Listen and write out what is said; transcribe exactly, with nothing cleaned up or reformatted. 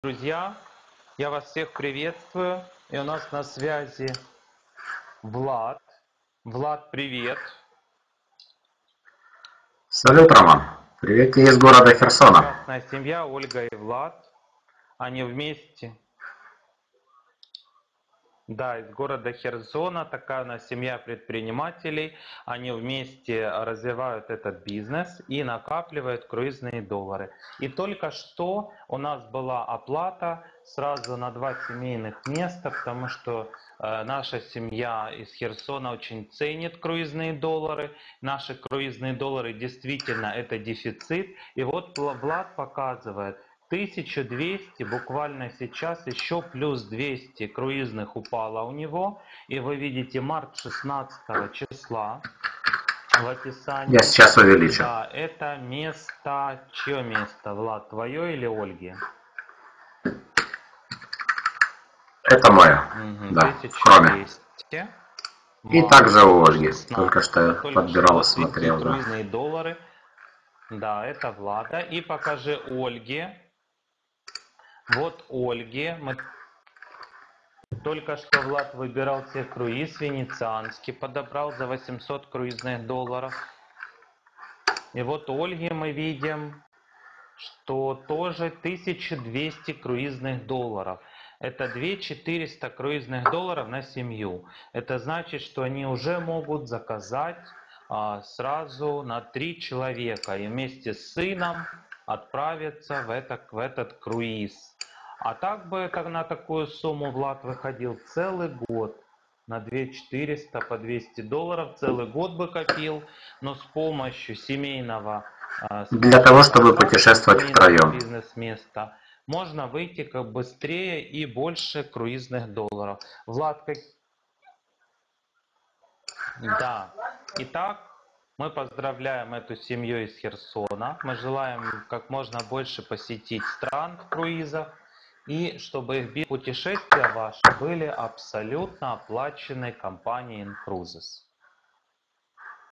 Друзья, я вас всех приветствую. И у нас на связи Влад. Влад, привет. Салют, Роман. Привет тебе из города Херсона. Прекрасная семья, Ольга и Влад. Они вместе. Да, из города Херсона. Такая у нас семья предпринимателей. Они вместе развивают этот бизнес и накапливают круизные доллары. И только что у нас была оплата сразу на два семейных места, потому что э, наша семья из Херсона очень ценит круизные доллары. Наши круизные доллары действительно это дефицит. И вот Влад показывает. тысяча двести, буквально сейчас еще плюс двести круизных упало у него. И вы видите март шестнадцатого числа в описании. Я сейчас увеличу. Да, это место, чье место, Влад, твое или Ольги? Это мое, Угу, да, тысяча двести. кроме. И также у Ольги, только что я Только подбирал, что смотрел, да. круизные доллары. Да, это Влада. И покажи Ольге. Вот Ольге. Мы только что Влад выбирал себе круиз венецианский, подобрал за восемьсот круизных долларов. И вот у Ольги мы видим, что тоже тысяча двести круизных долларов. Это две тысячи четыреста круизных долларов на семью. Это значит, что они уже могут заказать а, сразу на три человека и вместе с сыном отправиться в, это, в этот круиз. А так бы так, на такую сумму Влад выходил целый год. На две тысячи четыреста по двести долларов целый год бы копил, но с помощью семейного Для того, чтобы путешествовать втроем. бизнес-места можно выйти как быстрее и больше круизных долларов. Влад, как... Да. Итак, мы поздравляем эту семью из Херсона. Мы желаем как можно больше посетить стран в круизах. И чтобы их путешествия ваши были абсолютно оплачены компанией Incruises.